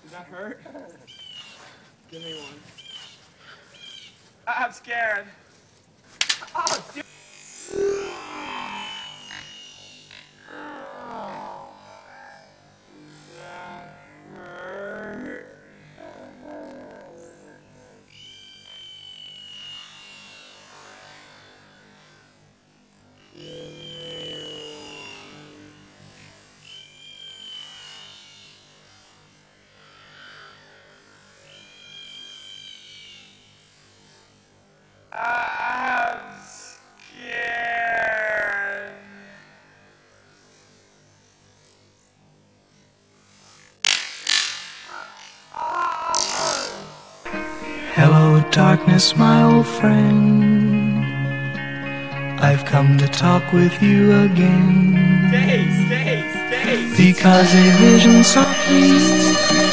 Did that hurt? Give me one. I'm scared. Oh, dude. I'm scared. Hello, darkness, my old friend. I've come to talk with you again. Stay. Because a vision softly